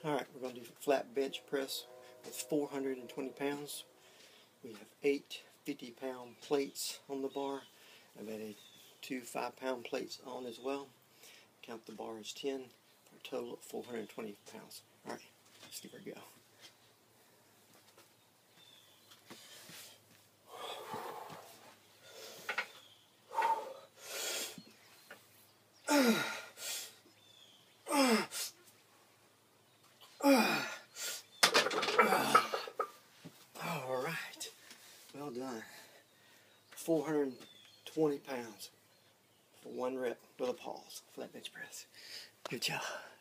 Alright, we're going to do flat bench press with 420 pounds. We have 8 50-pound plates on the bar. I've added 2 5-pound plates on as well. Count the bar as 10 for a total of 420 pounds. Alright, let's give her a go. Alright, well done. 420 pounds for one rep with a pause. Flat bench press. Good job.